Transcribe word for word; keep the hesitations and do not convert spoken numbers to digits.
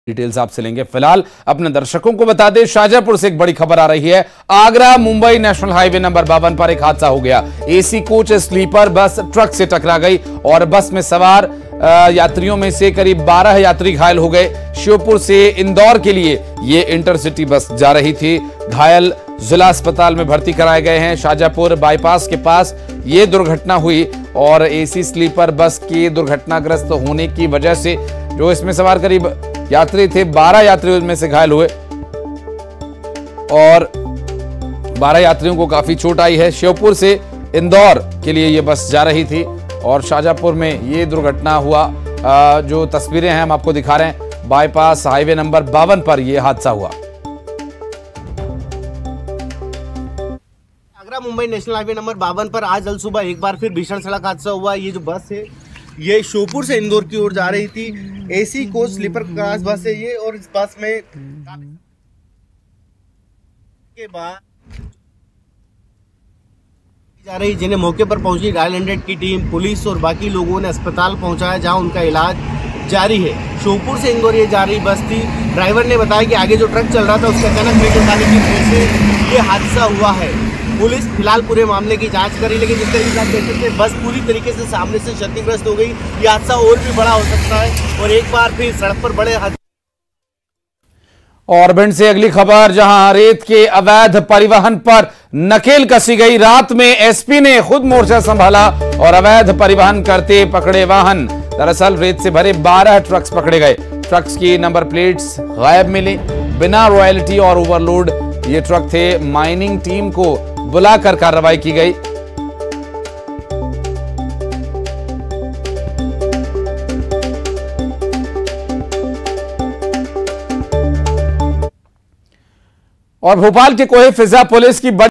Details आपसे लेंगे। फिलहाल अपने दर्शकों को बता दें, शाहजहांपुर से एक बड़ी खबर आ रही है। Agra Mumbai national highway number बावन पर एक हादसा हो गया। AC coach sleeper bus truck से टकरा गई और बस में सवार यात्रियों में से करीब बारह यात्री घायल हो गए। श्योपुर से इंदौर के लिए ये इंटरसिटी बस जा रही थी। घायल जिला अस्पताल में भर्ती कराए गए हैं। शाहजहांपुर बाईपास के पास ये दुर्घटना हुई और एसी स्लीपर बस के दुर्घटनाग्रस्त होने की वजह से जो इसमें सवार करीब यात्री थे, बारह यात्री उनमें से घायल हुए और बारह यात्रियों को काफी चोट आई है। श्योपुर से इंदौर के लिए यह बस जा रही थी और शाहजहांपुर में ये दुर्घटना हुआ। जो तस्वीरें हैं हम आपको दिखा रहे हैं, बाईपास हाईवे नंबर बावन पर यह हादसा हुआ। Agra Mumbai national highway number बावन पर आज कल सुबह एक बार फिर भीषण सड़क हादसा हुआ। ये जो बस है ये श्योपुर से इंदौर की ओर जा रही थी। एसी कोच स्लीपर क्लास बस है ये, और इस बस में के बाद जा रही, जिन्हें मौके पर पहुंची डायल हंड्रेड की टीम, पुलिस और बाकी लोगों ने अस्पताल पहुंचाया जहां उनका इलाज जारी है। श्योपुर से इंदौर ये जा रही बस थी। ड्राइवर ने बताया कि आगे जो ट्रक चल रहा था उसका अचानक ब्रेक लगाने की वजह से ये हादसा हुआ है। पुलिस फिलहाल पूरे मामले की जांच करी, लेकिन जिस तरीके से आप देख सकते हैं बस पूरी तरीके से सामने से क्षतिग्रस्त हो गई। ये हादसा और भी बड़ा हो सकता है और एक बार फिर सड़क पर बड़े हादसे। और भिंड से अगली खबर, जहां रेत के अवैध परिवहन पर नकेल कसी गई। रात में एसपी ने खुद मोर्चा संभाला और अवैध परिवहन करते पकड़े वाहन। दरअसल रेत से भरे बारह ट्रक्स पकड़े गए। ट्रक्स की नंबर प्लेट्स गायब मिली। बिना रॉयल्टी और ओवरलोड ये ट्रक थे। माइनिंग टीम को बुलाकर कार्रवाई की गई। और भोपाल के कोहे फिजा पुलिस की